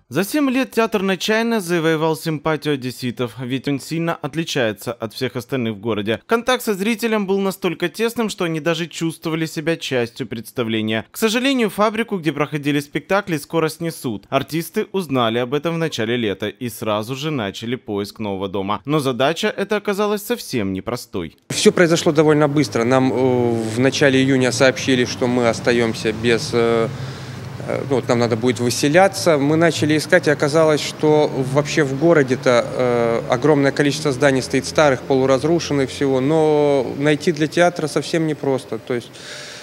За 7 лет театр на Чайной завоевал симпатию одесситов, ведь он сильно отличается от всех остальных в городе. Контакт со зрителем был настолько тесным, что они даже чувствовали себя частью представления. К сожалению, фабрику, где проходили спектакли, скоро снесут. Артисты узнали об этом в начале лета и сразу же начали поиск нового дома. Но задача эта оказалась совсем непростой. Все произошло довольно быстро. Нам в начале июня сообщили, что мы остаемся без... нам надо будет выселяться. Мы начали искать, и оказалось, что вообще в городе-то огромное количество зданий стоит старых, полуразрушенных всего, но найти для театра совсем непросто. То есть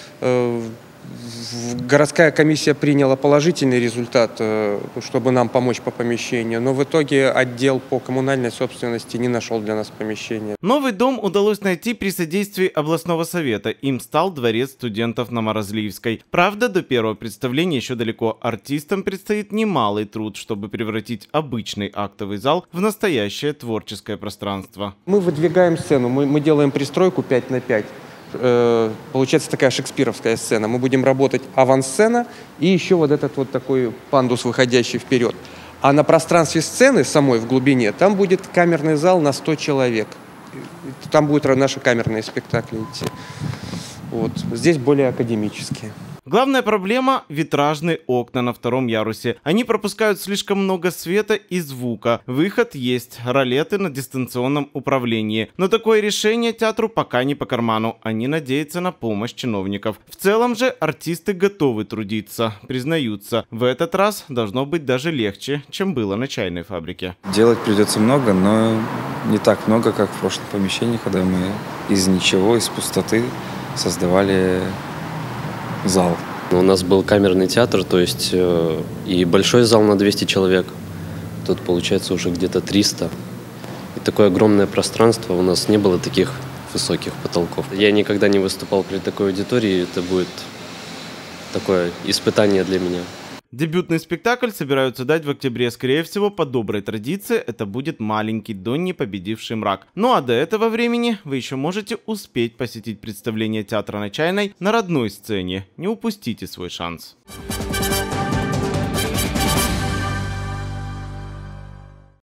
городская комиссия приняла положительный результат, чтобы нам помочь по помещению, но в итоге отдел по коммунальной собственности не нашел для нас помещения. Новый дом удалось найти при содействии областного совета. Им стал дворец студентов на Морозливской. Правда, до первого представления еще далеко. Артистам предстоит немалый труд, чтобы превратить обычный актовый зал в настоящее творческое пространство. Мы выдвигаем сцену, мы делаем пристройку 5×5. Получается такая шекспировская сцена. Мы будем работать авансцена и еще вот этот вот такой пандус, выходящий вперед. А на пространстве сцены самой в глубине там будет камерный зал на 100 человек. Там будут наши камерные спектакли идти. Вот. Здесь более академические. Главная проблема – витражные окна на втором ярусе. Они пропускают слишком много света и звука. Выход есть – ролеты на дистанционном управлении. Но такое решение театру пока не по карману. Они надеются на помощь чиновников. В целом же артисты готовы трудиться, признаются. В этот раз должно быть даже легче, чем было на чайной фабрике. Делать придется много, но не так много, как в прошлом помещении, когда мы из ничего, из пустоты создавали зал. У нас был камерный театр, то есть и большой зал на 200 человек. Тут получается уже где-то 300. И такое огромное пространство, у нас не было таких высоких потолков. Я никогда не выступал при такой аудитории, это будет такое испытание для меня. Дебютный спектакль собираются дать в октябре. Скорее всего, по доброй традиции, это будет «Маленький Донни, победивший мрак». Ну а до этого времени вы еще можете успеть посетить представление театра на Чайной на родной сцене. Не упустите свой шанс.